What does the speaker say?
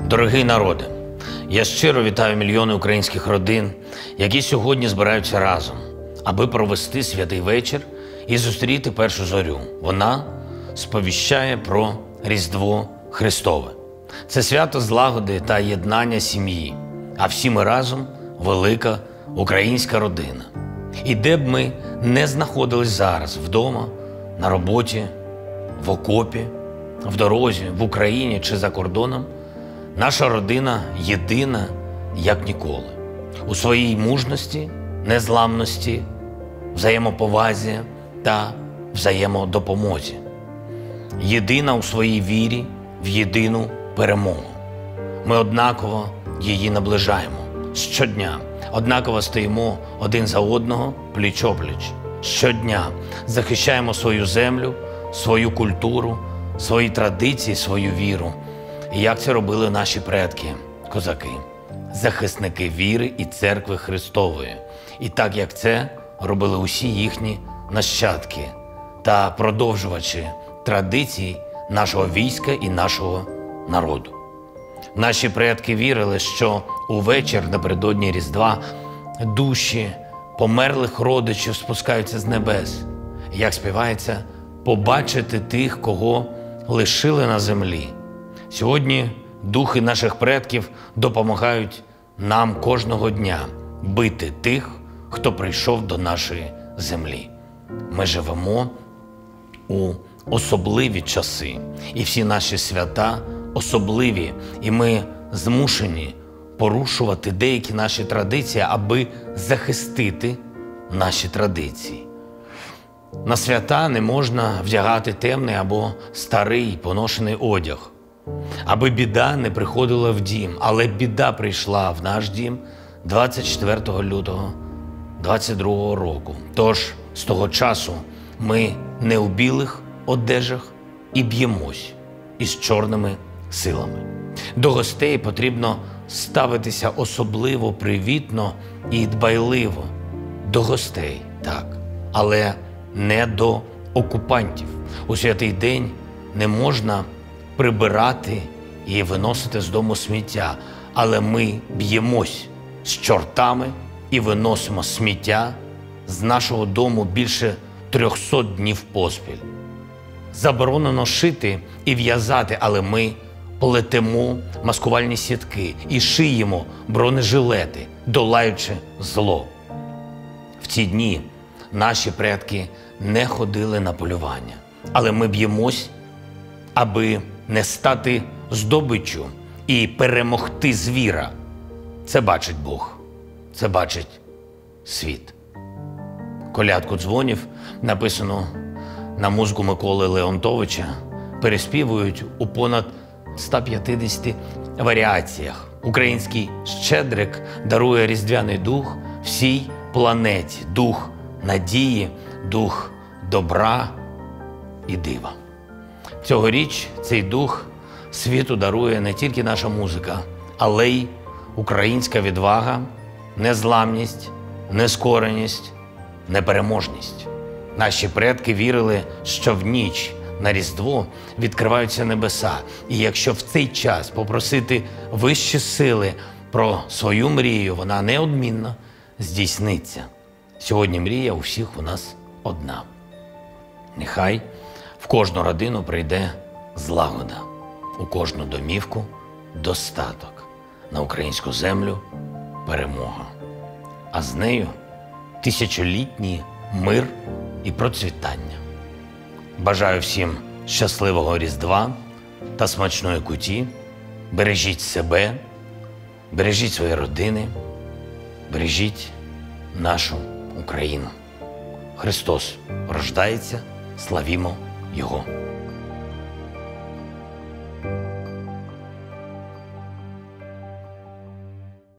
Дорогий народе, я щиро вітаю мільйони українських родин, які сьогодні збираються разом, аби провести святий вечір і зустріти першу зорю. Вона сповіщає про Різдво Христове. Це свято злагоди та єднання сім'ї, а всі ми разом – велика українська родина. І де б ми не знаходились зараз – вдома, на роботі, в окопі, в дорозі, в Україні чи за кордоном – наша родина єдина, як ніколи. У своїй мужності, незламності, взаємоповазі та взаємодопомозі. Єдина у своїй вірі в єдину перемогу. Ми однаково її наближаємо. Щодня однаково стоїмо один за одного пліч-опліч. Щодня захищаємо свою землю, свою культуру, свої традиції, свою віру. І як це робили наші предки, козаки, захисники віри і церкви Христової. І так, як це робили усі їхні нащадки та продовжувачі традицій нашого війська і нашого народу. Наші предки вірили, що увечір напередодні Різдва душі померлих родичів спускаються з небес. Як співається, побачити тих, кого лишили на землі. Сьогодні духи наших предків допомагають нам кожного дня бити тих, хто прийшов до нашої землі. Ми живемо у особливі часи, і всі наші свята особливі, і ми змушені порушувати деякі наші традиції, аби захистити наші традиції. На свята не можна вдягати темний або старий поношений одяг, аби біда не приходила в дім. Але біда прийшла в наш дім 24 лютого 22 року. Тож з того часу ми не у білих одежах і б'ємось із чорними силами. До гостей потрібно ставитися особливо привітно і дбайливо. До гостей, так, але не до окупантів. У святий день не можна прибирати і виносити з дому сміття, але ми б'ємось з чортами і виносимо сміття з нашого дому більше 300 днів поспіль. Заборонено шити і в'язати, але ми плетемо маскувальні сітки і шиємо бронежилети, долаючи зло. В ці дні наші предки не ходили на полювання, але ми б'ємось, аби не стати здобиччю і перемогти звіра. Це бачить Бог, це бачить світ. Колядку дзвонів, написану на музику Миколи Леонтовича, переспівують у понад 150 варіаціях. Український щедрик дарує різдвяний дух всій планеті. Дух надії, дух добра і дива. Цьогоріч цей дух світу дарує не тільки наша музика, але й українська відвага, незламність, нескореність, непереможність. Наші предки вірили, що в ніч на Різдво відкриваються небеса. І якщо в цей час попросити вищі сили про свою мрію, вона неодмінно здійсниться. Сьогодні мрія у всіх у нас одна. Нехай в кожну родину прийде злагода, у кожну домівку достаток, на українську землю перемога, а з нею тисячолітній мир і процвітання. Бажаю всім щасливого Різдва та смачної куті. Бережіть себе, бережіть свої родини, бережіть нашу Україну. Христос рождається, славімо Його!